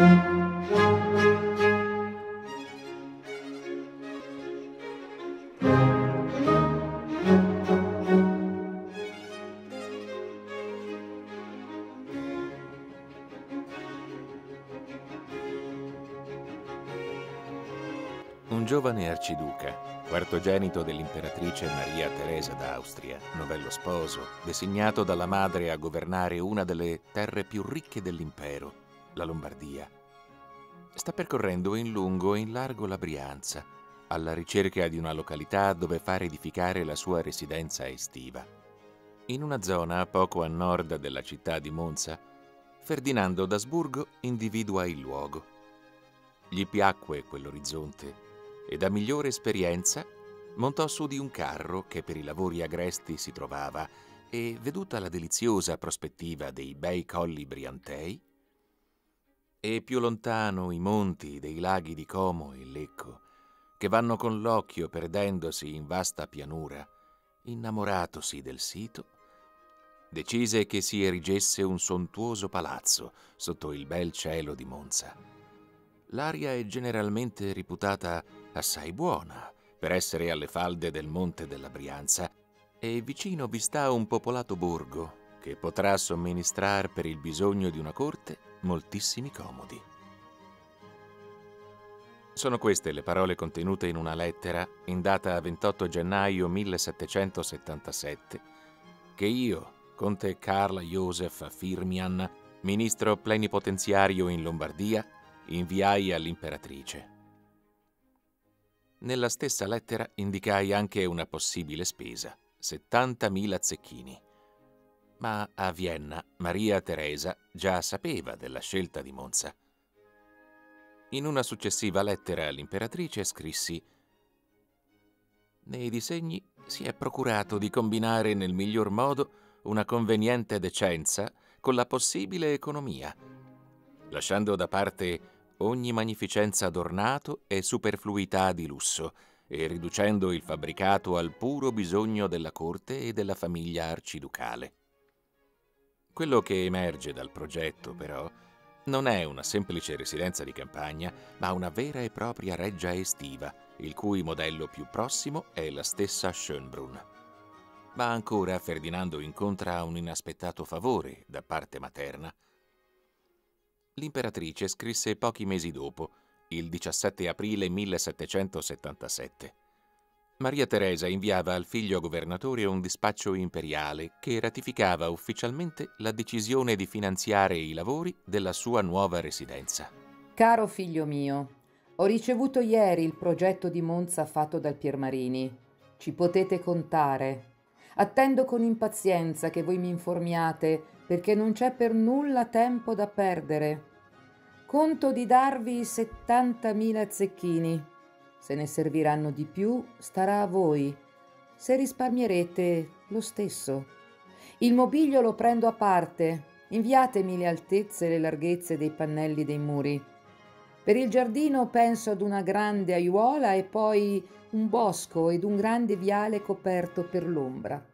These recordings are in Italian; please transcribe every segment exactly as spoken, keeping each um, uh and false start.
Un giovane arciduca, quartogenito dell'imperatrice Maria Teresa d'Austria, novello sposo, designato dalla madre a governare una delle terre più ricche dell'impero, la Lombardia, sta percorrendo in lungo e in largo la Brianza, alla ricerca di una località dove far edificare la sua residenza estiva. In una zona poco a nord della città di Monza, Ferdinando d'Asburgo individua il luogo. Gli piacque quell'orizzonte e da migliore esperienza montò su di un carro che per i lavori agresti si trovava e, veduta la deliziosa prospettiva dei bei colli briantei e più lontano i monti dei laghi di Como e Lecco, che vanno con l'occhio perdendosi in vasta pianura, innamoratosi del sito, decise che si erigesse un sontuoso palazzo sotto il bel cielo di Monza. L'aria è generalmente reputata assai buona per essere alle falde del Monte della Brianza e vicino vi sta un popolato borgo che potrà somministrar per il bisogno di una corte moltissimi comodi. Sono queste le parole contenute in una lettera in data ventotto gennaio millesettecentosettantasette che io, conte Karl Joseph Firmian, ministro plenipotenziario in Lombardia, inviai all'imperatrice. Nella stessa lettera indicai anche una possibile spesa, settantamila zecchini. Ma a Vienna Maria Teresa già sapeva della scelta di Monza. In una successiva lettera all'imperatrice scrissi: «Nei disegni si è procurato di combinare nel miglior modo una conveniente decenza con la possibile economia, lasciando da parte ogni magnificenza d'ornato e superfluità di lusso, e riducendo il fabbricato al puro bisogno della corte e della famiglia arciducale. Quello che emerge dal progetto, però, non è una semplice residenza di campagna, ma una vera e propria reggia estiva, il cui modello più prossimo è la stessa Schönbrunn. Ma ancora Ferdinando incontra un inaspettato favore da parte materna. L'imperatrice scrisse pochi mesi dopo, il diciassette aprile millesettecentosettantasette. Maria Teresa inviava al figlio governatore un dispaccio imperiale che ratificava ufficialmente la decisione di finanziare i lavori della sua nuova residenza. Caro figlio mio, ho ricevuto ieri il progetto di Monza fatto dal Piermarini. Ci potete contare. Attendo con impazienza che voi mi informiate, perché non c'è per nulla tempo da perdere. Conto di darvi settantamila zecchini. Se ne serviranno di più, starà a voi. Se risparmierete, lo stesso. Il mobilio lo prendo a parte. Inviatemi le altezze e le larghezze dei pannelli dei muri. Per il giardino penso ad una grande aiuola e poi un bosco ed un grande viale coperto per l'ombra.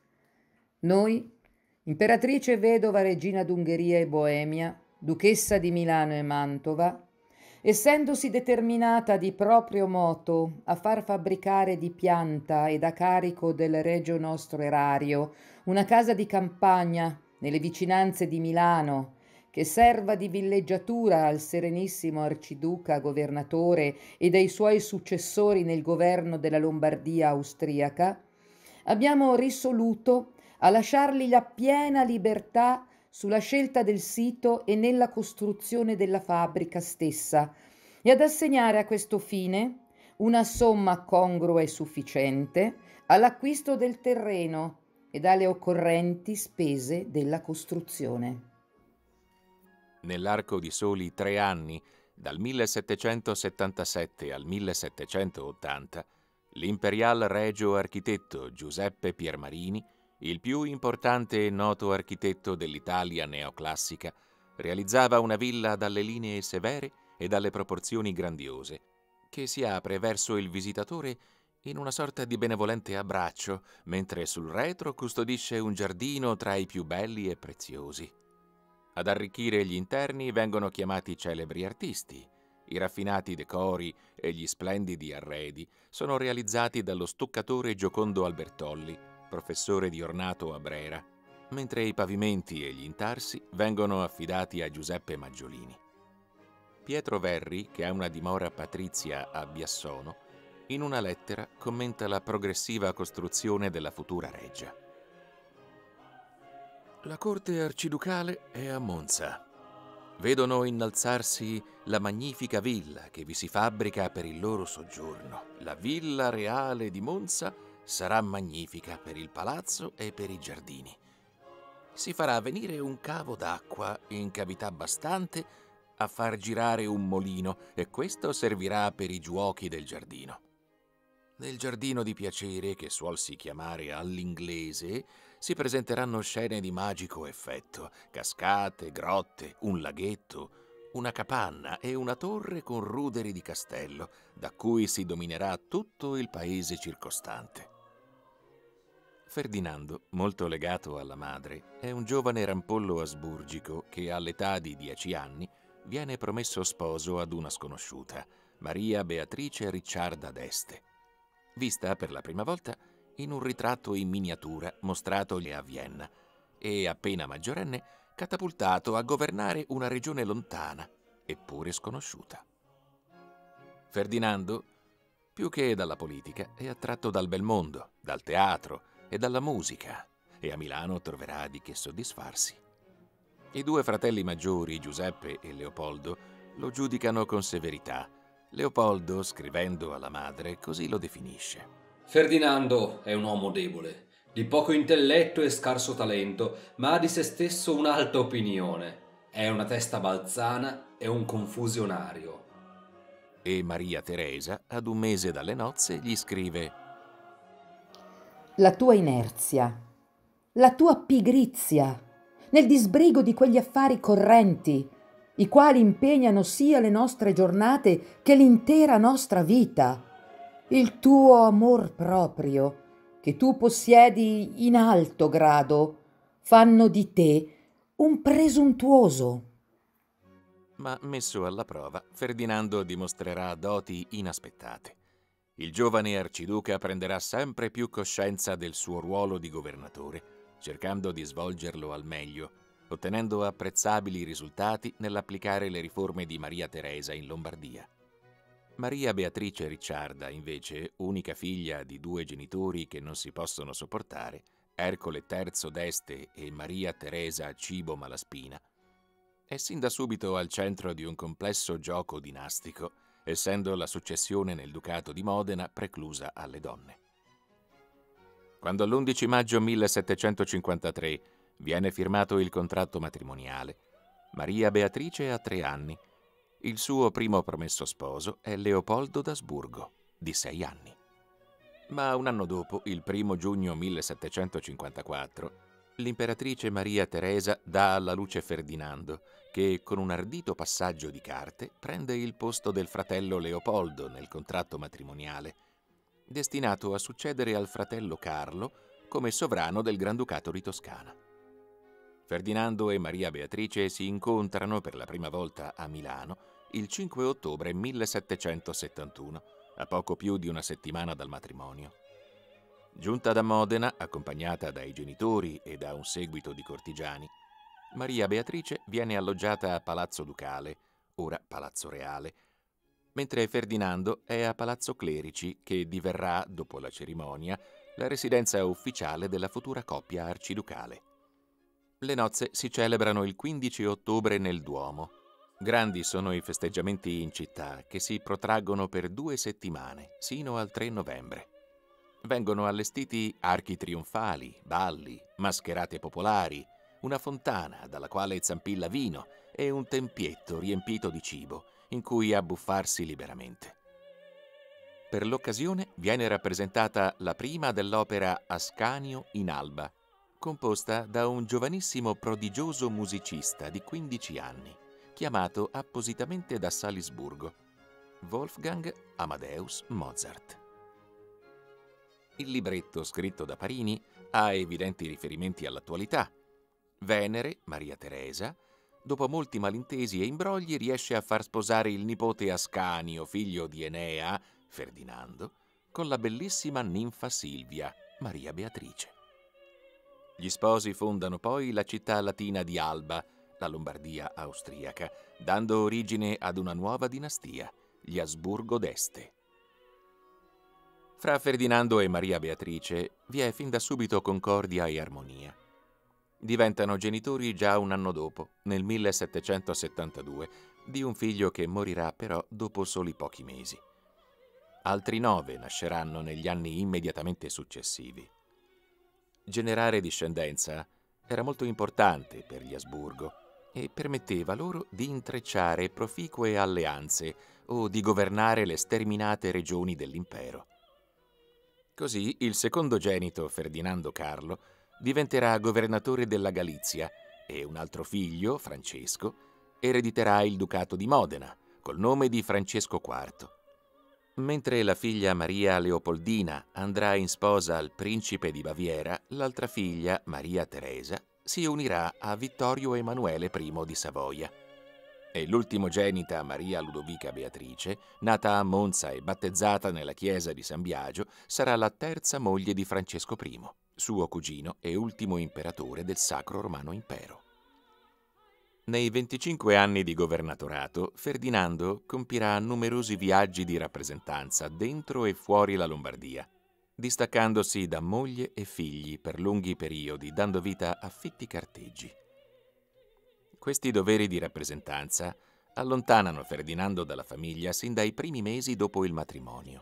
Noi, imperatrice vedova regina d'Ungheria e Boemia, duchessa di Milano e Mantova, essendosi determinata di proprio moto a far fabbricare di pianta ed a carico del regio nostro erario una casa di campagna nelle vicinanze di Milano, che serva di villeggiatura al serenissimo arciduca governatore e dei suoi successori nel governo della Lombardia austriaca, abbiamo risoluto a lasciargli la piena libertà sulla scelta del sito e nella costruzione della fabbrica stessa e ad assegnare a questo fine una somma congrua e sufficiente all'acquisto del terreno e alle occorrenti spese della costruzione. Nell'arco di soli tre anni, dal millesettecentosettantasette al millesettecentottanta, l'imperial regio architetto Giuseppe Piermarini, il più importante e noto architetto dell'Italia neoclassica, realizzava una villa dalle linee severe e dalle proporzioni grandiose, che si apre verso il visitatore in una sorta di benevolente abbraccio, mentre sul retro custodisce un giardino tra i più belli e preziosi. Ad arricchire gli interni vengono chiamati celebri artisti. I raffinati decori e gli splendidi arredi sono realizzati dallo stuccatore Giocondo Albertolli, professore di ornato a Brera, mentre i pavimenti e gli intarsi vengono affidati a Giuseppe Maggiolini. Pietro Verri, che ha una dimora patrizia a Biassono, in una lettera commenta la progressiva costruzione della futura reggia. La corte arciducale è a Monza. Vedono innalzarsi la magnifica villa che vi si fabbrica per il loro soggiorno. La villa reale di Monza sarà magnifica per il palazzo e per i giardini. Si farà venire un cavo d'acqua in cavità bastante a far girare un molino e questo servirà per i giuochi del giardino. Nel giardino di piacere, che suolsi chiamare all'inglese, si presenteranno scene di magico effetto, cascate, grotte, un laghetto, una capanna e una torre con ruderi di castello, da cui si dominerà tutto il paese circostante. Ferdinando, molto legato alla madre, è un giovane rampollo asburgico che all'età di dieci anni viene promesso sposo ad una sconosciuta, Maria Beatrice Ricciarda d'Este, vista per la prima volta in un ritratto in miniatura mostratogli a Vienna e, appena maggiorenne, catapultato a governare una regione lontana eppure sconosciuta. Ferdinando, più che dalla politica, è attratto dal bel mondo, dal teatro e dalla musica, e a Milano troverà di che soddisfarsi. I due fratelli maggiori, Giuseppe e Leopoldo, lo giudicano con severità. Leopoldo, scrivendo alla madre, così lo definisce. Ferdinando è un uomo debole, di poco intelletto e scarso talento, ma ha di se stesso un'alta opinione. È una testa balzana e un confusionario. E Maria Teresa, ad un mese dalle nozze, gli scrive: La tua inerzia, la tua pigrizia, nel disbrigo di quegli affari correnti, i quali impegnano sia le nostre giornate che l'intera nostra vita. Il tuo amor proprio, che tu possiedi in alto grado, fanno di te un presuntuoso. Ma messo alla prova, Ferdinando dimostrerà doti inaspettate. Il giovane arciduca prenderà sempre più coscienza del suo ruolo di governatore, cercando di svolgerlo al meglio, ottenendo apprezzabili risultati nell'applicare le riforme di Maria Teresa in Lombardia. Maria Beatrice Ricciarda, invece, unica figlia di due genitori che non si possono sopportare, Ercole terzo d'Este e Maria Teresa Cibo Malaspina, è sin da subito al centro di un complesso gioco dinastico, essendo la successione nel Ducato di Modena preclusa alle donne. Quando l'undici maggio millesettecentocinquantatré viene firmato il contratto matrimoniale, Maria Beatrice ha tre anni. Il suo primo promesso sposo è Leopoldo d'Asburgo, di sei anni. Ma un anno dopo, il primo giugno millesettecentocinquantaquattro, l'imperatrice Maria Teresa dà alla luce Ferdinando, che con un ardito passaggio di carte prende il posto del fratello Leopoldo nel contratto matrimoniale, destinato a succedere al fratello Carlo come sovrano del Granducato di Toscana. Ferdinando e Maria Beatrice si incontrano per la prima volta a Milano il cinque ottobre millesettecentosettantuno, a poco più di una settimana dal matrimonio. Giunta da Modena, accompagnata dai genitori e da un seguito di cortigiani, Maria Beatrice viene alloggiata a Palazzo Ducale, ora Palazzo Reale, mentre Ferdinando è a Palazzo Clerici, che diverrà, dopo la cerimonia, la residenza ufficiale della futura coppia arciducale. Le nozze si celebrano il quindici ottobre nel Duomo. Grandi sono i festeggiamenti in città, che si protraggono per due settimane, sino al tre novembre. Vengono allestiti archi trionfali, balli, mascherate popolari, una fontana dalla quale zampilla vino e un tempietto riempito di cibo, in cui abbuffarsi liberamente. Per l'occasione viene rappresentata la prima dell'opera Ascanio in Alba, composta da un giovanissimo prodigioso musicista di quindici anni, chiamato appositamente da Salisburgo, Wolfgang Amadeus Mozart. Il libretto, scritto da Parini, ha evidenti riferimenti all'attualità. Venere, Maria Teresa, dopo molti malintesi e imbrogli, riesce a far sposare il nipote Ascanio, figlio di Enea, Ferdinando, con la bellissima ninfa Silvia, Maria Beatrice. Gli sposi fondano poi la città latina di Alba, la Lombardia austriaca, dando origine ad una nuova dinastia, gli Asburgo d'Este. Fra Ferdinando e Maria Beatrice vi è fin da subito concordia e armonia. Diventano genitori già un anno dopo, nel millesettecentosettantadue, di un figlio che morirà però dopo soli pochi mesi. Altri nove nasceranno negli anni immediatamente successivi. Generare discendenza era molto importante per gli Asburgo e permetteva loro di intrecciare proficue alleanze o di governare le sterminate regioni dell'impero. Così il secondogenito Ferdinando Carlo diventerà governatore della Galizia e un altro figlio, Francesco, erediterà il ducato di Modena col nome di Francesco quarto. Mentre la figlia Maria Leopoldina andrà in sposa al principe di Baviera, l'altra figlia, Maria Teresa, si unirà a Vittorio Emanuele I di Savoia. E l'ultimogenita Maria Ludovica Beatrice, nata a Monza e battezzata nella chiesa di San Biagio, sarà la terza moglie di Francesco I, suo cugino e ultimo imperatore del Sacro Romano Impero. Nei venticinque anni di governatorato, Ferdinando compirà numerosi viaggi di rappresentanza dentro e fuori la Lombardia, distaccandosi da moglie e figli per lunghi periodi, dando vita a fitti carteggi. Questi doveri di rappresentanza allontanano Ferdinando dalla famiglia sin dai primi mesi dopo il matrimonio.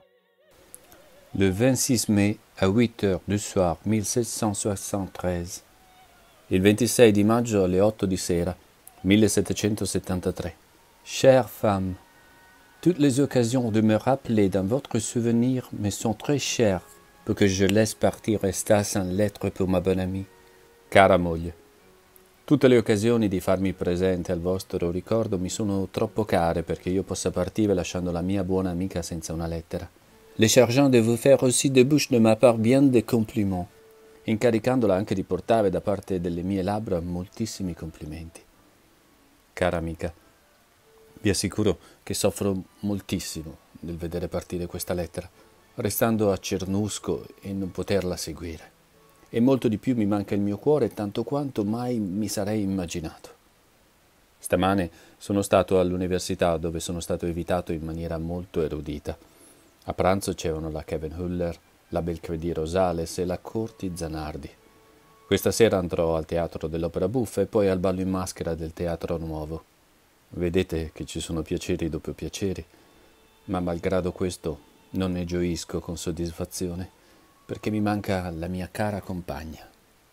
Le vingt-six mai à huit heures du soir millesettecentosoixante-treize. Il ventisei di maggio alle otto di sera millesettecentosettantatré. Chère femme, toutes les occasions de me rappeler dans votre souvenir me sont très chères pour que je laisse partir Eustace en lettre pour ma bonne amie. Cara moglie, tutte le occasioni di farmi presente al vostro ricordo mi sono troppo care perché io possa partire lasciando la mia buona amica senza una lettera. Le chargeant de vous faire aussi de bouche de ma part bien des compliments, incaricandola anche di portare da parte delle mie labbra moltissimi complimenti. Cara amica, vi assicuro che soffro moltissimo nel vedere partire questa lettera, restando a Cernusco e non poterla seguire. E molto di più mi manca il mio cuore, tanto quanto mai mi sarei immaginato. Stamane sono stato all'università, dove sono stato invitato in maniera molto erudita. A pranzo c'erano la Khevenhüller, la Belcredi Rosales e la Corti Zanardi. Questa sera andrò al teatro dell'Opera Buffa e poi al ballo in maschera del Teatro Nuovo. Vedete che ci sono piaceri dopo piaceri, ma malgrado questo non ne gioisco con soddisfazione, perché mi manca la mia cara compagna.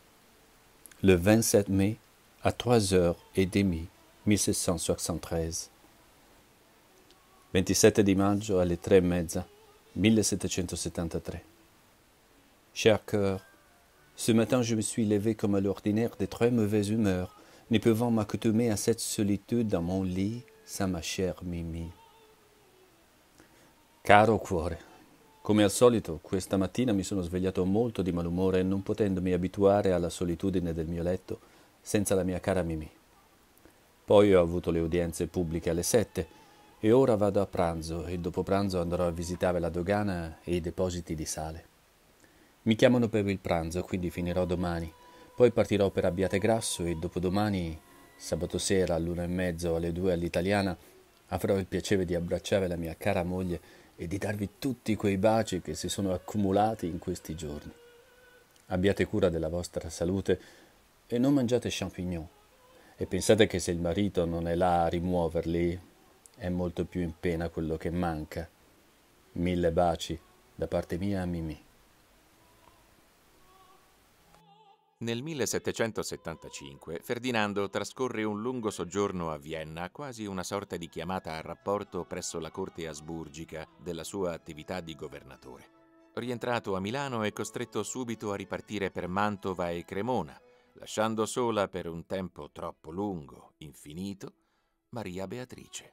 Le vingt-sept mai à trois heures et demie millesettecentosoixante-treize. ventisette di maggio alle tre e mezza millesettecentosettantatré. Cher cœur, ce matin je me suis levé comme à l'ordinaire de très mauvaise humeur, ne pouvant m'accoutumer à cette solitude dans mon lit sans ma chère Mimi. Caro cuore, come al solito questa mattina mi sono svegliato molto di malumore, non potendomi abituare alla solitudine del mio letto senza la mia cara Mimì. Poi ho avuto le udienze pubbliche alle sette e ora vado a pranzo e dopo pranzo andrò a visitare la dogana e i depositi di sale. Mi chiamano per il pranzo, quindi finirò domani. Poi partirò per Abbiategrasso e dopodomani, sabato sera all'una e mezzo alle due all'italiana, avrò il piacere di abbracciare la mia cara moglie e di darvi tutti quei baci che si sono accumulati in questi giorni. Abbiate cura della vostra salute e non mangiate champignon. E pensate che se il marito non è là a rimuoverli, è molto più in pena quello che manca. Mille baci da parte mia a Mimì. Nel millesettecentosettantacinque Ferdinando trascorre un lungo soggiorno a Vienna, quasi una sorta di chiamata a rapporto presso la corte asburgica della sua attività di governatore. Rientrato a Milano è costretto subito a ripartire per Mantova e Cremona, lasciando sola per un tempo troppo lungo, infinito, Maria Beatrice.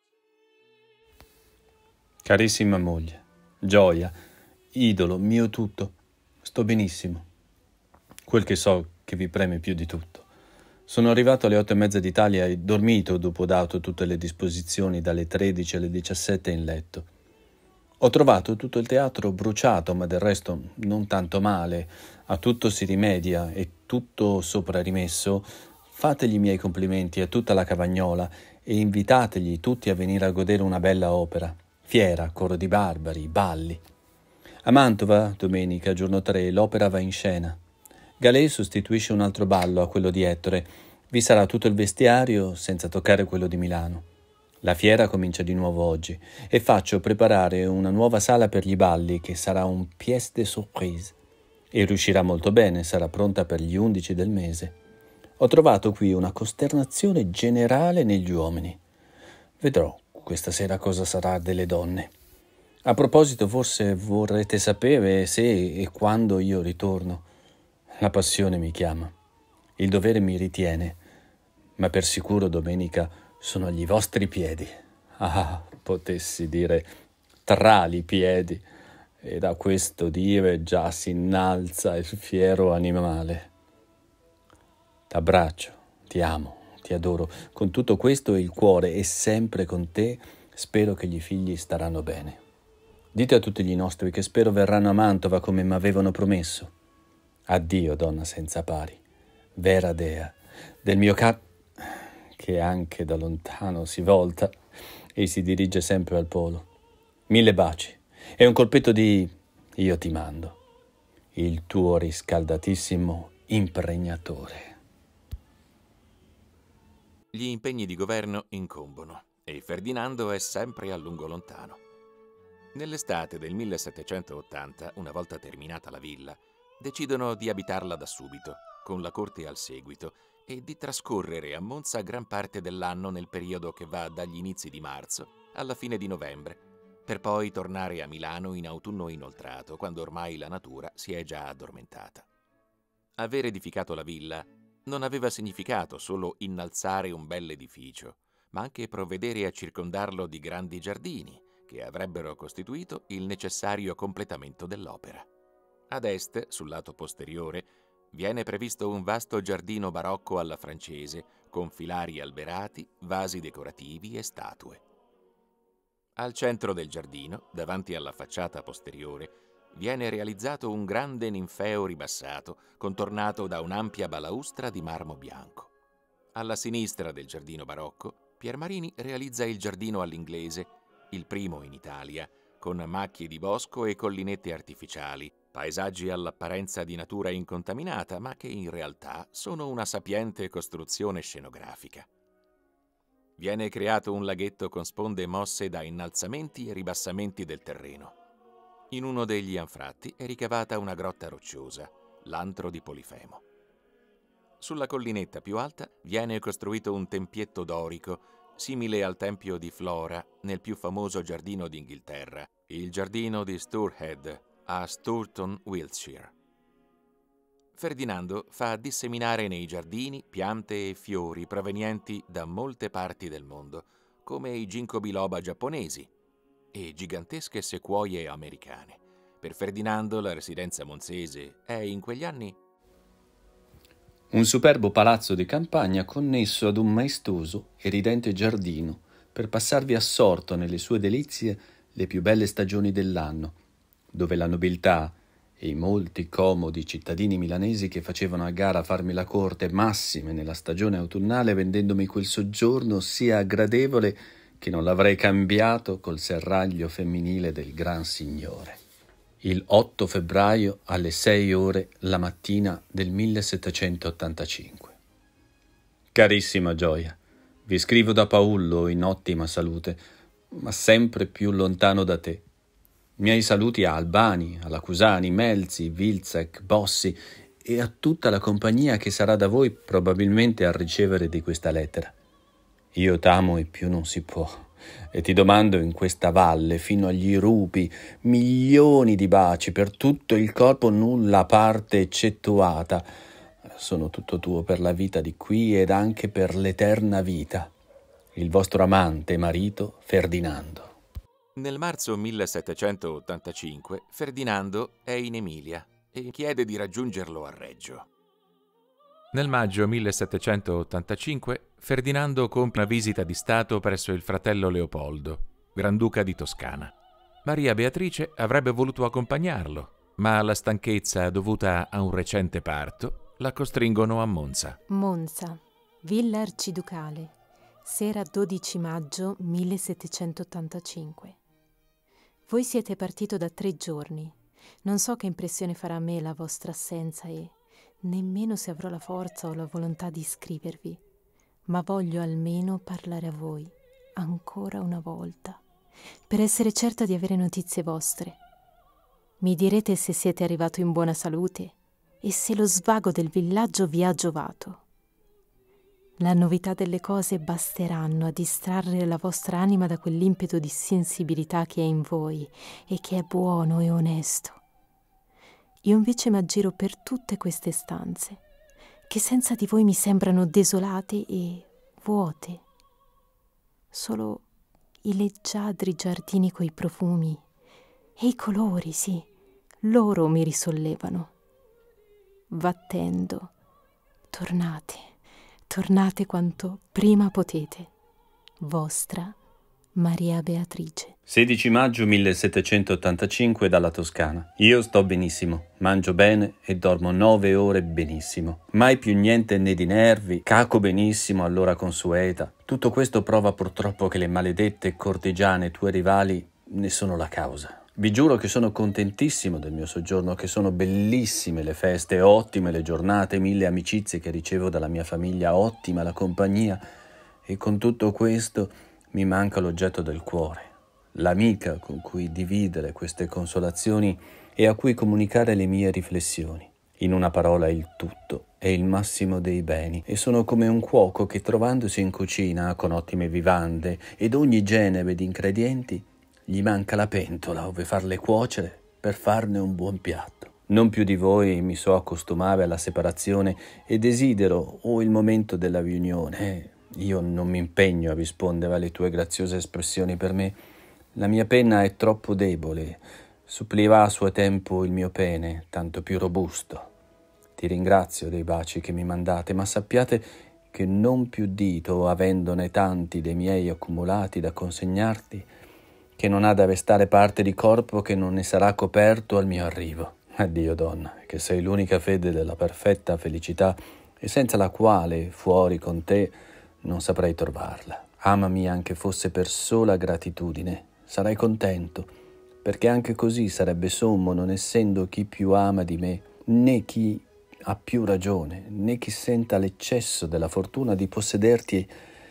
Carissima moglie, gioia, idolo, mio tutto, sto benissimo. Quel che so che vi preme più di tutto. Sono arrivato alle otto e mezza d'Italia e dormito dopo dato tutte le disposizioni dalle tredici alle diciassette in letto. Ho trovato tutto il teatro bruciato, ma del resto non tanto male. A tutto si rimedia e tutto sopra rimesso. Fategli i miei complimenti a tutta la Cavagnola e invitategli tutti a venire a godere una bella opera. Fiera, coro di barbari, balli. A Mantova, domenica, giorno tre, l'opera va in scena. Galè sostituisce un altro ballo a quello di Ettore. Vi sarà tutto il vestiario senza toccare quello di Milano. La fiera comincia di nuovo oggi e faccio preparare una nuova sala per gli balli che sarà un pièce de surprise e riuscirà molto bene, sarà pronta per gli undici del mese. Ho trovato qui una costernazione generale negli uomini. Vedrò questa sera cosa sarà delle donne. A proposito, forse vorrete sapere se e quando io ritorno. La passione mi chiama, il dovere mi ritiene, ma per sicuro domenica sono agli vostri piedi. Ah, potessi dire tra i piedi, e da questo dire già si innalza il fiero animale. T'abbraccio, ti amo, ti adoro, con tutto questo il cuore è sempre con te, spero che gli figli staranno bene. Dite a tutti gli nostri che spero verranno a Mantova come m'avevano promesso. Addio, donna senza pari, vera dea, del mio capo, che anche da lontano si volta e si dirige sempre al polo. Mille baci e un colpetto di io ti mando, il tuo riscaldatissimo impregnatore. Gli impegni di governo incombono e Ferdinando è sempre a lungo lontano. Nell'estate del millesettecentottanta, una volta terminata la villa, decidono di abitarla da subito, con la corte al seguito, e di trascorrere a Monza gran parte dell'anno nel periodo che va dagli inizi di marzo alla fine di novembre, per poi tornare a Milano in autunno inoltrato, quando ormai la natura si è già addormentata. Aver edificato la villa non aveva significato solo innalzare un bell'edificio, ma anche provvedere a circondarlo di grandi giardini, che avrebbero costituito il necessario completamento dell'opera. Ad est, sul lato posteriore, viene previsto un vasto giardino barocco alla francese, con filari alberati, vasi decorativi e statue. Al centro del giardino, davanti alla facciata posteriore, viene realizzato un grande ninfeo ribassato, contornato da un'ampia balaustra di marmo bianco. Alla sinistra del giardino barocco, Piermarini realizza il giardino all'inglese, il primo in Italia, con macchie di bosco e collinette artificiali, paesaggi all'apparenza di natura incontaminata, ma che in realtà sono una sapiente costruzione scenografica. Viene creato un laghetto con sponde mosse da innalzamenti e ribassamenti del terreno. In uno degli anfratti è ricavata una grotta rocciosa, l'antro di Polifemo. Sulla collinetta più alta viene costruito un tempietto dorico, simile al tempio di Flora nel più famoso giardino d'Inghilterra, il giardino di Stourhead a Stourton, Wiltshire. Ferdinando fa disseminare nei giardini piante e fiori provenienti da molte parti del mondo, come i ginkgo biloba giapponesi e gigantesche sequoie americane. Per Ferdinando la residenza monzese è in quegli anni un superbo palazzo di campagna connesso ad un maestoso e ridente giardino per passarvi assorto nelle sue delizie le più belle stagioni dell'anno, dove la nobiltà e i molti comodi cittadini milanesi che facevano a gara a farmi la corte massime nella stagione autunnale, rendendomi quel soggiorno sia gradevole che non l'avrei cambiato col serraglio femminile del gran signore. Il otto febbraio alle sei ore la mattina del millesettecentottantacinque. Carissima Gioia, vi scrivo da Paullo in ottima salute, ma sempre più lontano da te. Miei saluti a Albani, alla Cusani, Melzi, Vilzek, Bossi e a tutta la compagnia che sarà da voi probabilmente a ricevere di questa lettera. Io t'amo e più non si può, e ti domando in questa valle fino agli rupi milioni di baci per tutto il corpo, nulla parte eccettuata. Sono tutto tuo per la vita di qui ed anche per l'eterna vita. Il vostro amante e marito Ferdinando. Nel marzo millesettecentottantacinque Ferdinando è in Emilia e chiede di raggiungerlo a Reggio. Nel maggio millesettecentottantacinque Ferdinando compie una visita di Stato presso il fratello Leopoldo, Granduca di Toscana. Maria Beatrice avrebbe voluto accompagnarlo, ma la stanchezza dovuta a un recente parto la costringono a Monza. Monza, Villa Arciducale, sera dodici maggio millesettecentottantacinque. Voi siete partito da tre giorni. Non so che impressione farà a me la vostra assenza e nemmeno se avrò la forza o la volontà di scrivervi, ma voglio almeno parlare a voi, ancora una volta, per essere certa di avere notizie vostre. Mi direte se siete arrivato in buona salute e se lo svago del villaggio vi ha giovato. La novità delle cose basteranno a distrarre la vostra anima da quell'impeto di sensibilità che è in voi e che è buono e onesto. Io invece m'aggiro per tutte queste stanze, che senza di voi mi sembrano desolate e vuote. Solo i leggiadri giardini coi profumi e i colori, sì, loro mi risollevano. Battendo, tornate, tornate quanto prima potete. Vostra Maria Beatrice. sedici maggio millesettecentottantacinque dalla Toscana. Io sto benissimo, mangio bene e dormo nove ore benissimo. Mai più niente né di nervi, caco benissimo all'ora consueta. Tutto questo prova purtroppo che le maledette cortigiane tue rivali ne sono la causa. Vi giuro che sono contentissimo del mio soggiorno, che sono bellissime le feste, ottime le giornate, mille amicizie che ricevo dalla mia famiglia, ottima la compagnia, e con tutto questo mi manca l'oggetto del cuore, l'amica con cui dividere queste consolazioni e a cui comunicare le mie riflessioni. In una parola, il tutto è il massimo dei beni e sono come un cuoco che, trovandosi in cucina con ottime vivande ed ogni genere di ingredienti, gli manca la pentola ove farle cuocere per farne un buon piatto. Non più di voi mi so accostumare alla separazione e desidero o il momento della riunione. Io non mi impegno a rispondere alle tue graziose espressioni. Per me la mia penna è troppo debole, supplirà a suo tempo il mio pene, tanto più robusto. Ti ringrazio dei baci che mi mandate, ma sappiate che non più dito, avendone tanti dei miei accumulati da consegnarti, che non ha da restare parte di corpo che non ne sarà coperto al mio arrivo. Addio, donna, che sei l'unica fede della perfetta felicità e senza la quale, fuori con te, non saprei trovarla. Amami anche fosse per sola gratitudine, sarai contento, perché anche così sarebbe sommo, non essendo chi più ama di me, né chi ha più ragione, né chi senta l'eccesso della fortuna di possederti.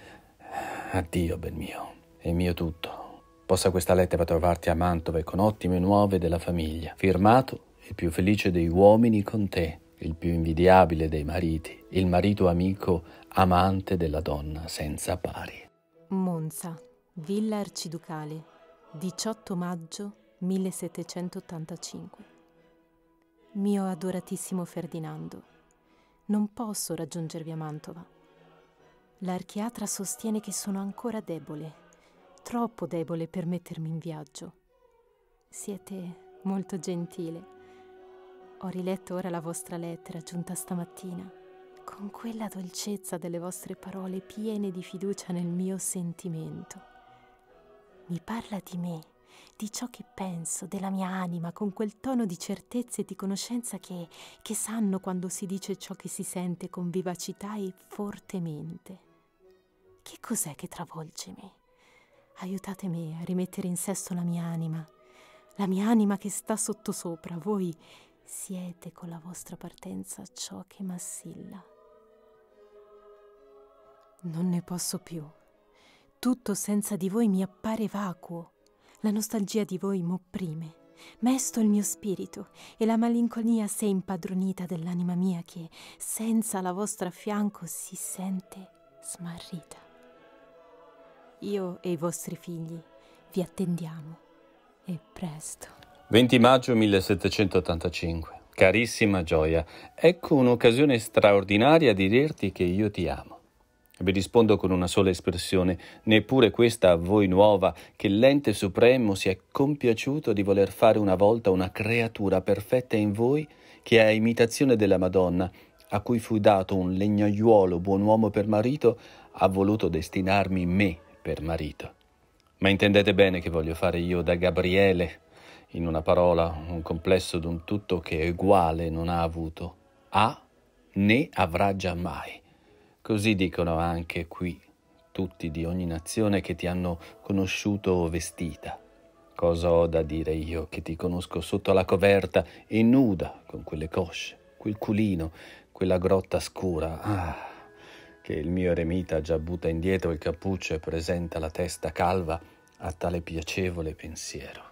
Addio, ben mio, è mio tutto. Possa questa lettera trovarti a Mantova e con ottime nuove della famiglia. Firmato, il più felice dei uomini con te, il più invidiabile dei mariti, il marito amico, amante della donna senza pari. Monza, Villa Arciducale, diciotto maggio millesettecentottantacinque. Mio adoratissimo Ferdinando, non posso raggiungervi a Mantova. L'archiatra sostiene che sono ancora debole, troppo debole per mettermi in viaggio. Siete molto gentile. Ho riletto ora la vostra lettera giunta stamattina, con quella dolcezza delle vostre parole piene di fiducia nel mio sentimento. Mi parla di me, di ciò che penso, della mia anima, con quel tono di certezza e di conoscenza che, che sanno quando si dice ciò che si sente con vivacità e fortemente. Che cos'è che travolge me? Aiutatemi a rimettere in sesto la mia anima, la mia anima che sta sottosopra. Voi siete con la vostra partenza ciò che m'assilla. Non ne posso più. Tutto senza di voi mi appare vacuo. La nostalgia di voi m'opprime. Mesto il mio spirito e la malinconia si è impadronita dell'anima mia che, senza la vostra fianco, si sente smarrita. Io e i vostri figli vi attendiamo, e presto. venti maggio millesettecentottantacinque. Carissima Gioia, ecco un'occasione straordinaria di dirti che io ti amo. Vi rispondo con una sola espressione, neppure questa a voi nuova, che l'ente supremo si è compiaciuto di voler fare una volta una creatura perfetta in voi che a imitazione della Madonna a cui fui dato un legnaiuolo buon uomo per marito, ha voluto destinarmi me per marito. Ma intendete bene che voglio fare io da Gabriele, in una parola, un complesso d'un tutto che uguale non ha avuto, ha né avrà giammai. Così dicono anche qui tutti di ogni nazione che ti hanno conosciuto vestita. Cosa ho da dire io che ti conosco sotto la coverta e nuda, con quelle cosce, quel culino, quella grotta scura, ah, che il mio eremita già butta indietro il cappuccio e presenta la testa calva a tale piacevole pensiero.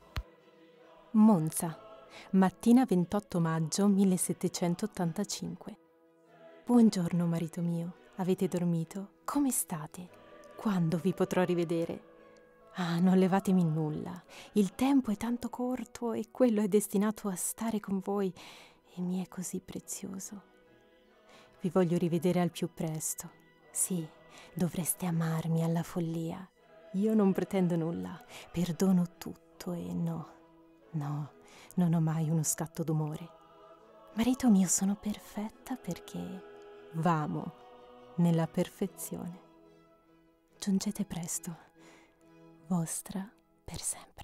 Monza, mattina ventotto maggio millesettecentottantacinque. Buongiorno, marito mio. Avete dormito? Come state? Quando vi potrò rivedere? Ah, non levatemi nulla. Il tempo è tanto corto e quello è destinato a stare con voi e mi è così prezioso. Vi voglio rivedere al più presto. Sì, dovreste amarmi alla follia. Io non pretendo nulla, perdono tutto e no, no, non ho mai uno scatto d'umore. Marito mio, sono perfetta perché v'amo nella perfezione. Giungete presto. Vostra per sempre.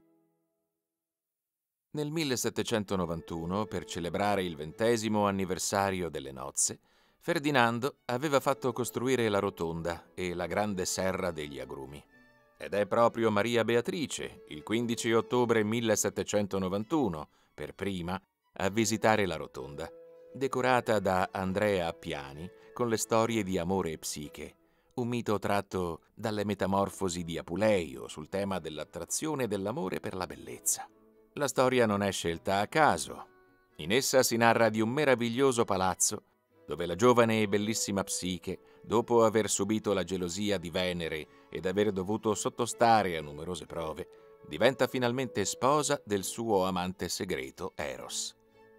Nel millesettecentonovantuno, per celebrare il ventesimo anniversario delle nozze, Ferdinando aveva fatto costruire la rotonda e la grande serra degli agrumi. Ed è proprio Maria Beatrice, il quindici ottobre millesettecentonovantuno, per prima, a visitare la rotonda, decorata da Andrea Appiani con le storie di Amore e Psiche, un mito tratto dalle metamorfosi di Apuleio sul tema dell'attrazione dell'amore per la bellezza. La storia non è scelta a caso. In essa si narra di un meraviglioso palazzo dove la giovane e bellissima Psiche, dopo aver subito la gelosia di Venere ed aver dovuto sottostare a numerose prove, diventa finalmente sposa del suo amante segreto Eros.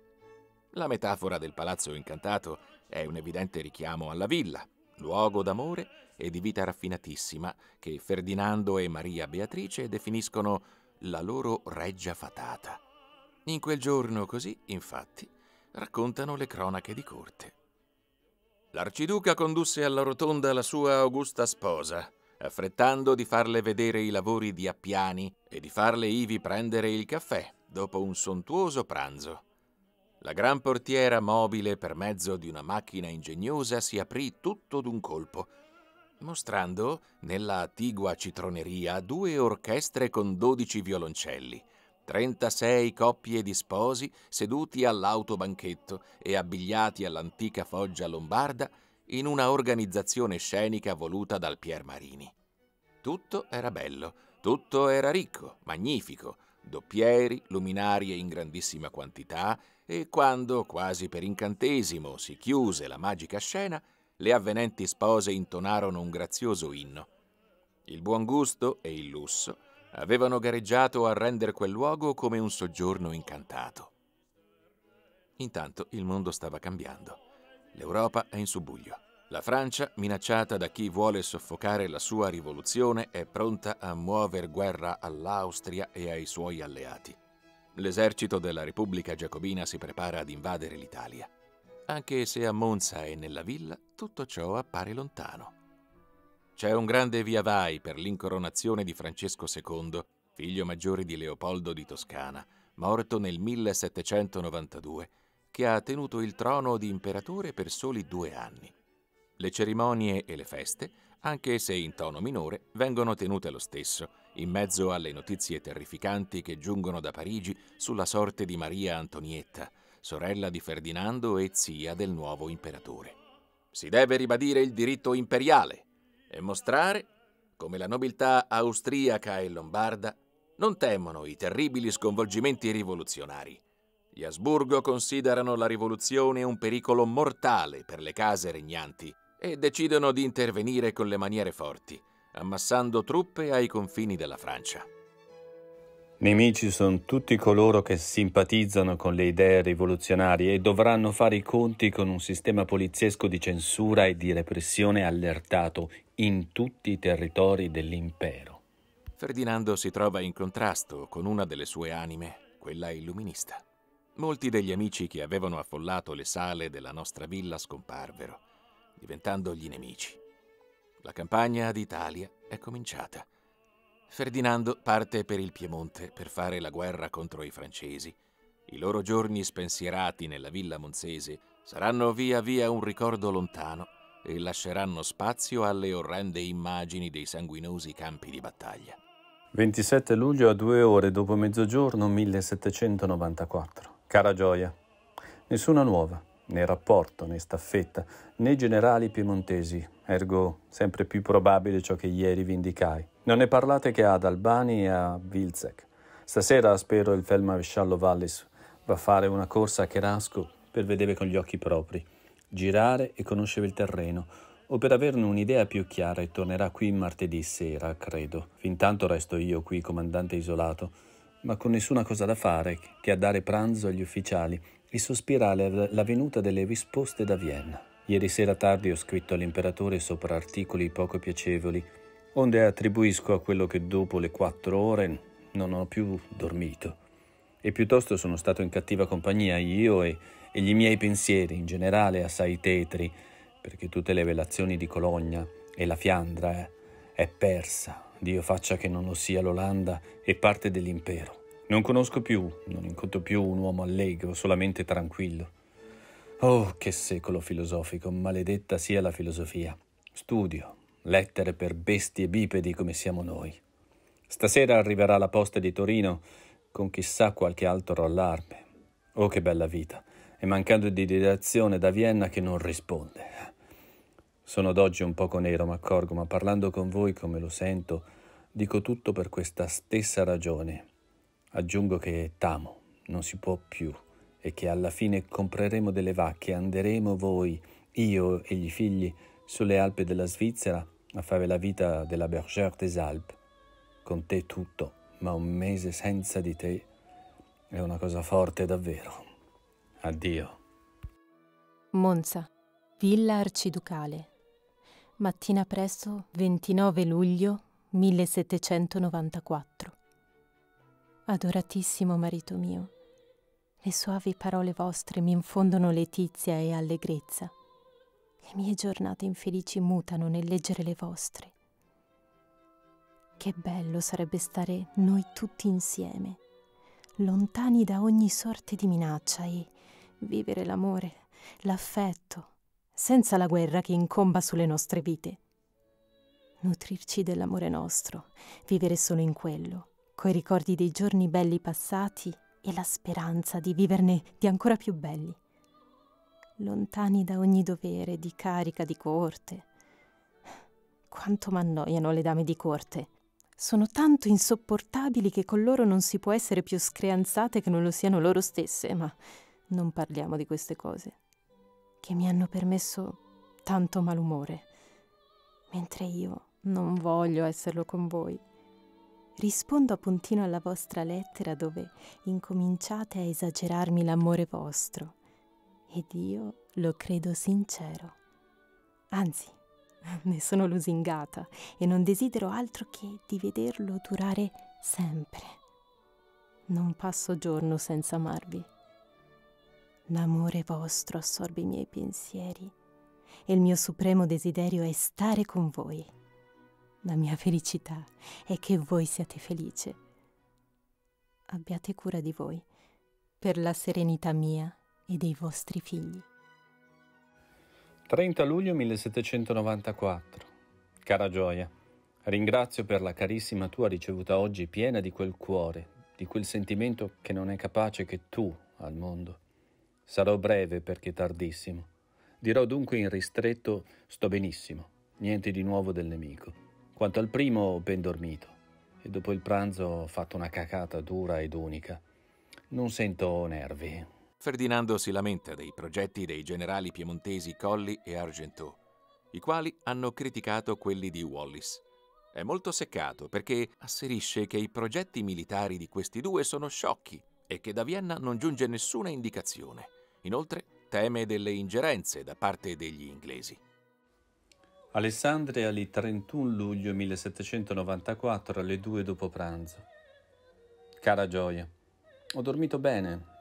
La metafora del palazzo incantato è un evidente richiamo alla villa, luogo d'amore e di vita raffinatissima che Ferdinando e Maria Beatrice definiscono la loro reggia fatata. In quel giorno così, infatti, raccontano le cronache di corte. L'arciduca condusse alla rotonda la sua augusta sposa, affrettando di farle vedere i lavori di Appiani e di farle ivi prendere il caffè dopo un sontuoso pranzo. La gran portiera mobile per mezzo di una macchina ingegnosa si aprì tutto d'un colpo, mostrando nella attigua citroneria due orchestre con dodici violoncelli, trentasei coppie di sposi seduti all'autobanchetto e abbigliati all'antica foggia lombarda in una organizzazione scenica voluta dal Piermarini. Tutto era bello, tutto era ricco, magnifico, doppieri, luminarie in grandissima quantità e quando, quasi per incantesimo, si chiuse la magica scena, le avvenenti spose intonarono un grazioso inno. Il buon gusto e il lusso avevano gareggiato a rendere quel luogo come un soggiorno incantato. Intanto il mondo stava cambiando. L'Europa è in subbuglio. La Francia, minacciata da chi vuole soffocare la sua rivoluzione, è pronta a muover guerra all'Austria e ai suoi alleati. L'esercito della Repubblica Giacobina si prepara ad invadere l'Italia. Anche se a Monza e nella villa tutto ciò appare lontano. C'è un grande viavai per l'incoronazione di Francesco secondo, figlio maggiore di Leopoldo di Toscana, morto nel millesettecentonovantadue, che ha tenuto il trono di imperatore per soli due anni. Le cerimonie e le feste, anche se in tono minore, vengono tenute lo stesso, in mezzo alle notizie terrificanti che giungono da Parigi sulla sorte di Maria Antonietta, sorella di Ferdinando e zia del nuovo imperatore. Si deve ribadire il diritto imperiale e mostrare come la nobiltà austriaca e lombarda non temono i terribili sconvolgimenti rivoluzionari. Gli Asburgo considerano la rivoluzione un pericolo mortale per le case regnanti e decidono di intervenire con le maniere forti, ammassando truppe ai confini della Francia. Nemici sono tutti coloro che simpatizzano con le idee rivoluzionarie e dovranno fare i conti con un sistema poliziesco di censura e di repressione allertato in tutti i territori dell'impero. Ferdinando si trova in contrasto con una delle sue anime, quella illuminista. Molti degli amici che avevano affollato le sale della nostra villa scomparvero, diventando gli nemici. La campagna d'Italia è cominciata. Ferdinando parte per il Piemonte per fare la guerra contro i francesi. I loro giorni spensierati nella villa monzese saranno via via un ricordo lontano e lasceranno spazio alle orrende immagini dei sanguinosi campi di battaglia. ventisette luglio a due ore dopo mezzogiorno millesettecentonovantaquattro. Cara Gioia, nessuna nuova, né rapporto, né staffetta, né generali piemontesi, ergo sempre più probabile ciò che ieri vi indicai. Non ne parlate che ad Albani e a Wilczek. Stasera spero il feldmaresciallo Wallis va a fare una corsa a Cherasco per vedere con gli occhi propri, girare e conoscere il terreno, o per averne un'idea più chiara, e tornerà qui martedì sera, credo. Fintanto resto io qui, comandante isolato, ma con nessuna cosa da fare che a dare pranzo agli ufficiali e sospirare la venuta delle risposte da Vienna. Ieri sera tardi ho scritto all'imperatore sopra articoli poco piacevoli, onde attribuisco a quello che dopo le quattro ore non ho più dormito. E piuttosto sono stato in cattiva compagnia io e, e gli miei pensieri, in generale assai tetri, perché tutte le relazioni di Cologna e la Fiandra eh, è persa. Dio faccia che non lo sia l'Olanda e parte dell'impero. Non conosco più, non incontro più un uomo allegro, solamente tranquillo. Oh, che secolo filosofico, maledetta sia la filosofia. Studio, lettere per bestie bipedi come siamo noi. Stasera arriverà la posta di Torino con chissà qualche altro allarme. Oh, che bella vita! E mancando di direzione da Vienna che non risponde. Sono d'oggi un poco nero, m'accorgo, ma parlando con voi come lo sento, dico tutto per questa stessa ragione. Aggiungo che t'amo, non si può più, e che alla fine compreremo delle vacche, anderemo voi, io e gli figli, sulle Alpi della Svizzera a fare la vita della Bergère des Alpes. Con te tutto, ma un mese senza di te è una cosa forte davvero. Addio. Monza, Villa Arciducale. Mattina presto, ventinove luglio millesettecentonovantaquattro. Adoratissimo marito mio, le soavi parole vostre mi infondono letizia e allegrezza. Le mie giornate infelici mutano nel leggere le vostre. Che bello sarebbe stare noi tutti insieme, lontani da ogni sorte di minaccia, e vivere l'amore, l'affetto, senza la guerra che incomba sulle nostre vite. Nutrirci dell'amore nostro, vivere solo in quello, coi ricordi dei giorni belli passati e la speranza di viverne di ancora più belli. Lontani da ogni dovere di carica di corte. Quanto m'annoiano le dame di corte. Sono tanto insopportabili che con loro non si può essere più screanzate che non lo siano loro stesse, ma non parliamo di queste cose, che mi hanno permesso tanto malumore, mentre io non voglio esserlo con voi. Rispondo appuntino alla vostra lettera dove incominciate a esagerarmi l'amore vostro, ed io lo credo sincero. Anzi, ne sono lusingata e non desidero altro che di vederlo durare sempre. Non passo giorno senza amarvi. L'amore vostro assorbe i miei pensieri e il mio supremo desiderio è stare con voi. La mia felicità è che voi siate felice. Abbiate cura di voi per la serenità mia e dei vostri figli. trenta luglio millesettecentonovantaquattro. Cara Gioia, ringrazio per la carissima tua ricevuta oggi, piena di quel cuore, di quel sentimento che non è capace che tu al mondo. Sarò breve perché tardissimo. Dirò dunque in ristretto: sto benissimo, niente di nuovo del nemico. Quanto al primo, ho ben dormito e dopo il pranzo ho fatto una cacata dura ed unica. Non sento nervi. Ferdinando si lamenta dei progetti dei generali piemontesi Colli e Argenteau, i quali hanno criticato quelli di Wallis. È molto seccato perché asserisce che i progetti militari di questi due sono sciocchi e che da Vienna non giunge nessuna indicazione. Inoltre teme delle ingerenze da parte degli inglesi. Alessandria, il trentuno luglio millesettecentonovantaquattro alle due dopo pranzo. Cara Gioia, ho dormito bene,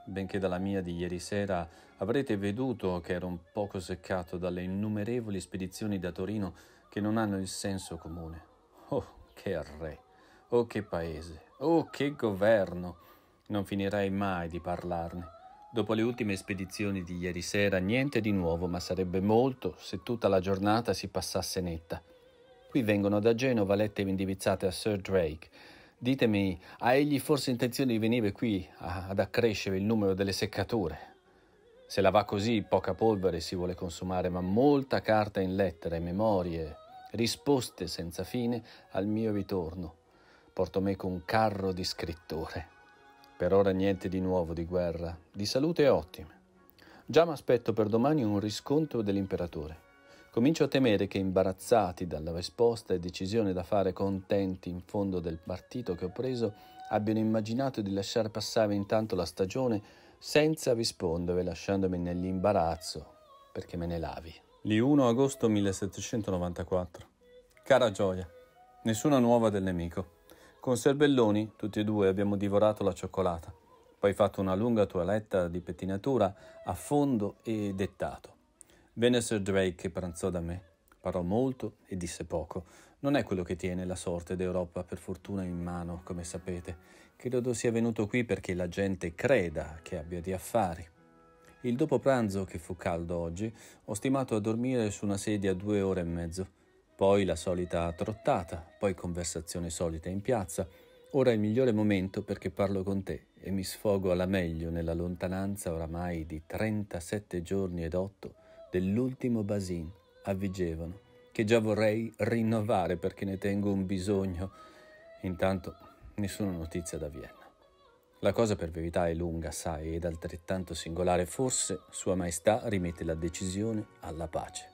benché dalla mia di ieri sera avrete veduto che ero un poco seccato dalle innumerevoli spedizioni da Torino che non hanno il senso comune. Oh, che re! Oh, che paese! Oh, che governo! Non finirei mai di parlarne. Dopo le ultime spedizioni di ieri sera, niente di nuovo, ma sarebbe molto se tutta la giornata si passasse netta. Qui vengono da Genova lettere indirizzate a Sir Drake. Ditemi, ha egli forse intenzione di venire qui a, ad accrescere il numero delle seccature? Se la va così, poca polvere si vuole consumare, ma molta carta in lettere, memorie, risposte senza fine al mio ritorno. Porto meco un carro di scrittore. Per ora niente di nuovo di guerra, di salute ottime. Già m'aspetto per domani un riscontro dell'imperatore. Comincio a temere che, imbarazzati dalla risposta e decisione da fare contenti in fondo del partito che ho preso, abbiano immaginato di lasciar passare intanto la stagione senza rispondere, lasciandomi nell'imbarazzo perché me ne lavi. L' primo agosto millesettecentonovantaquattro. Cara Gioia, nessuna nuova del nemico. Con Serbelloni, tutti e due, abbiamo divorato la cioccolata, poi fatto una lunga toeletta di pettinatura a fondo e dettato. Venne Sir Drake che pranzò da me. Parlò molto e disse poco. Non è quello che tiene la sorte d'Europa per fortuna in mano, come sapete. Credo sia venuto qui perché la gente creda che abbia di affari. Il dopo pranzo, che fu caldo oggi, ho stimato a dormire su una sedia due ore e mezzo. Poi la solita trottata, poi conversazione solita in piazza. Ora è il migliore momento perché parlo con te e mi sfogo alla meglio nella lontananza oramai di trentasette giorni ed otto dell'ultimo Basin a Vigevano, che già vorrei rinnovare perché ne tengo un bisogno. Intanto nessuna notizia da Vienna. La cosa per verità è lunga, sai, ed altrettanto singolare. Forse Sua Maestà rimette la decisione alla pace.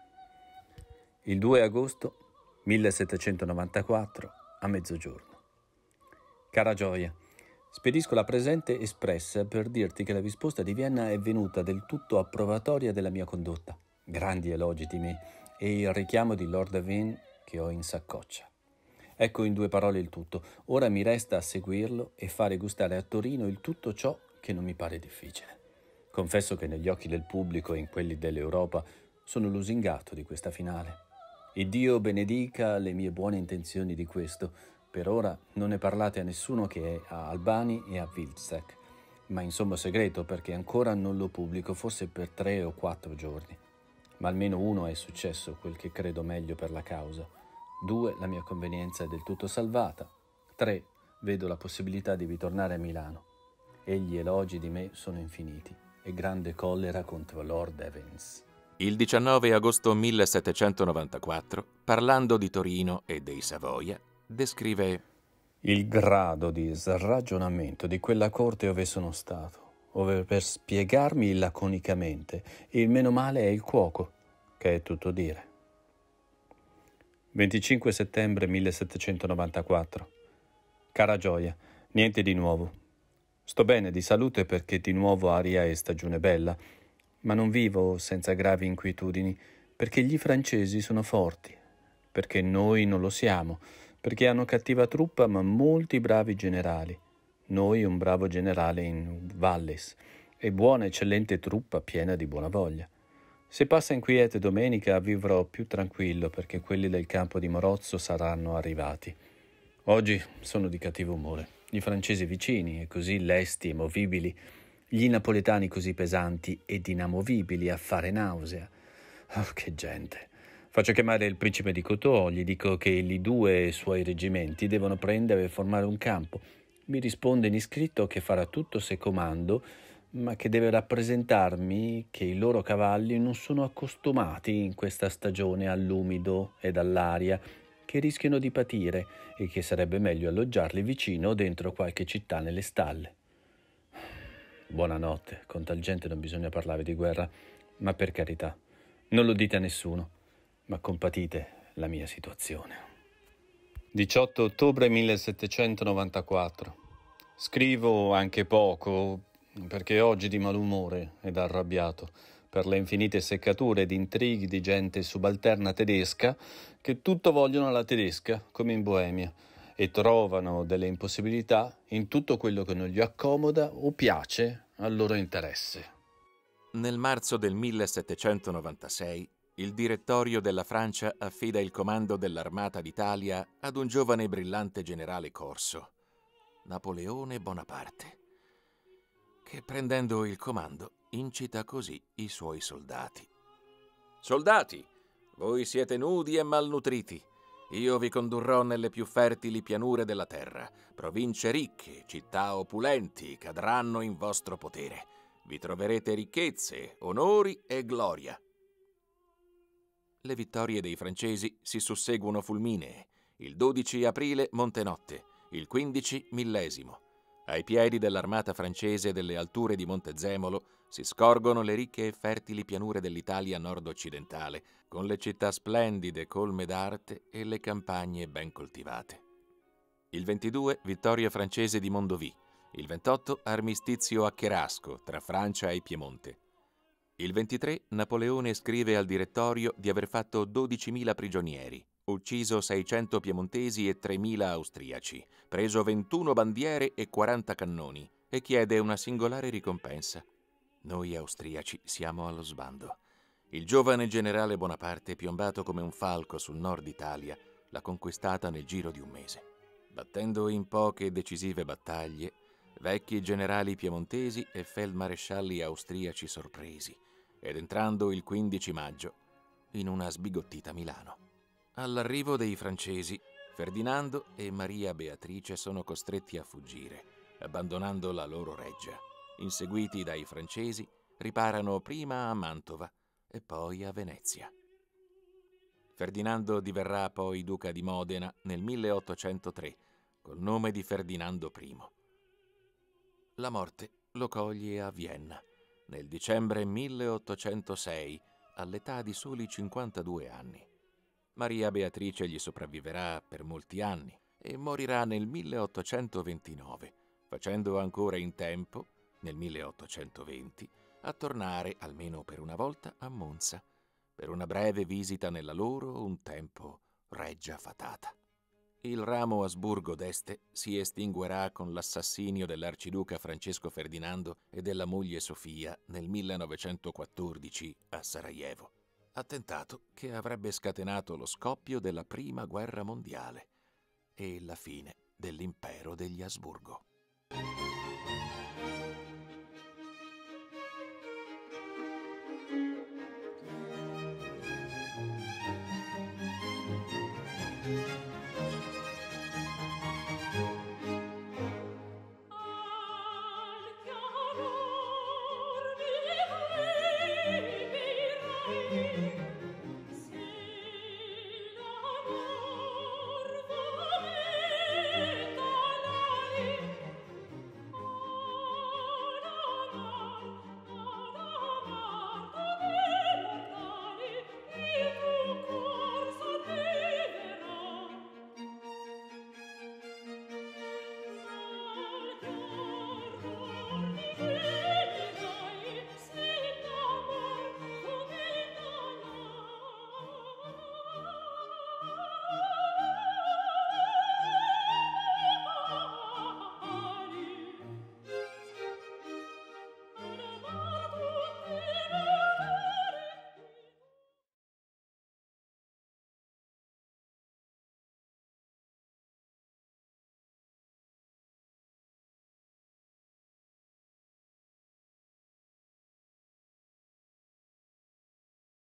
Il due agosto millesettecentonovantaquattro a mezzogiorno. Cara Gioia, spedisco la presente espressa per dirti che la risposta di Vienna è venuta del tutto approvatoria della mia condotta. Grandi elogi di me e il richiamo di Lord Avon che ho in saccoccia. Ecco in due parole il tutto. Ora mi resta seguirlo e fare gustare a Torino il tutto ciò che non mi pare difficile. Confesso che negli occhi del pubblico e in quelli dell'Europa sono lusingato di questa finale. E Dio benedica le mie buone intenzioni di questo. Per ora non ne parlate a nessuno che è a Albani e a Wilczek, ma in sommo segreto perché ancora non lo pubblico, forse per tre o quattro giorni. Ma almeno uno è successo, quel che credo meglio per la causa. Due, la mia convenienza è del tutto salvata. Tre, vedo la possibilità di ritornare a Milano. E gli elogi di me sono infiniti e grande collera contro Lord Evans. Il diciannove agosto millesettecentonovantaquattro, parlando di Torino e dei Savoia, descrive il grado di sragionamento di quella corte ove sono stato, ove per spiegarmi laconicamente il meno male è il cuoco, che è tutto dire. venticinque settembre millesettecentonovantaquattro. Cara Gioia, niente di nuovo. Sto bene di salute perché di nuovo aria e stagione bella, ma non vivo senza gravi inquietudini perché gli francesi sono forti, perché noi non lo siamo, perché hanno cattiva truppa ma molti bravi generali, noi un bravo generale in Valles e buona eccellente truppa piena di buona voglia. Se passa inquiete domenica vivrò più tranquillo perché quelli del campo di Morozzo saranno arrivati. Oggi sono di cattivo umore, i francesi vicini e così lesti e movibili, gli napoletani così pesanti ed inamovibili a fare nausea. Oh, che gente! Faccio chiamare il principe di Cotò, gli dico che i due suoi reggimenti devono prendere e formare un campo. Mi risponde in iscritto che farà tutto se comando, ma che deve rappresentarmi che i loro cavalli non sono accostumati in questa stagione all'umido ed all'aria, che rischiano di patire e che sarebbe meglio alloggiarli vicino o dentro qualche città nelle stalle. Buonanotte, con tal gente non bisogna parlare di guerra, ma per carità, non lo dite a nessuno, ma compatite la mia situazione. diciotto ottobre millesettecentonovantaquattro. Scrivo anche poco, perché oggi di malumore ed arrabbiato per le infinite seccature ed intrighi di gente subalterna tedesca che tutto vogliono alla tedesca, come in Boemia, e trovano delle impossibilità in tutto quello che non gli accomoda o piace al loro interesse. Nel marzo del millesettecentonovantasei, il direttorio della Francia affida il comando dell'Armata d'Italia ad un giovane e brillante generale corso, Napoleone Bonaparte, che prendendo il comando incita così i suoi soldati. Soldati, voi siete nudi e malnutriti. Io vi condurrò nelle più fertili pianure della terra. Province ricche, città opulenti cadranno in vostro potere. Vi troverete ricchezze, onori e gloria. Le vittorie dei francesi si susseguono fulminee. Il dodici aprile Montenotte, il quindici Millesimo. Ai piedi dell'armata francese delle alture di Montezemolo si scorgono le ricche e fertili pianure dell'Italia nord-occidentale, con le città splendide colme d'arte e le campagne ben coltivate. Il ventidue vittoria francese di Mondovì, il ventotto armistizio a Cherasco tra Francia e Piemonte. Il ventitré Napoleone scrive al direttorio di aver fatto dodicimila prigionieri, ucciso seicento piemontesi e tremila austriaci, preso ventuno bandiere e quaranta cannoni e chiede una singolare ricompensa. Noi austriaci siamo allo sbando. Il giovane generale Bonaparte, piombato come un falco sul nord Italia, l'ha conquistata nel giro di un mese. Battendo in poche decisive battaglie, vecchi generali piemontesi e feldmarescialli austriaci sorpresi, ed entrando il quindici maggio in una sbigottita Milano. All'arrivo dei francesi, Ferdinando e Maria Beatrice sono costretti a fuggire, abbandonando la loro reggia. Inseguiti dai francesi, riparano prima a Mantova e poi a Venezia. Ferdinando diverrà poi duca di Modena nel milleottocentotre, col nome di Ferdinando primo. La morte lo coglie a Vienna, nel dicembre milleottocentosei, all'età di soli cinquantadue anni. Maria Beatrice gli sopravviverà per molti anni e morirà nel milleottocentoventinove, facendo ancora in tempo, nel milleottocentoventi, a tornare, almeno per una volta, a Monza, per una breve visita nella loro, un tempo, reggia fatata. Il ramo Asburgo d'Este si estinguerà con l'assassinio dell'arciduca Francesco Ferdinando e della moglie Sofia nel millenovecentoquattordici a Sarajevo. Attentato che avrebbe scatenato lo scoppio della Prima Guerra Mondiale e la fine dell'impero degli Asburgo.